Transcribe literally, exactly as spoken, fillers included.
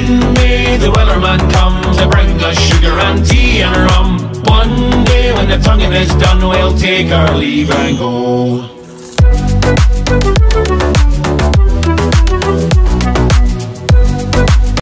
Then may the wellerman come to bring us sugar and tea and rum. One day when the tonguing is done, we'll take our leave and go.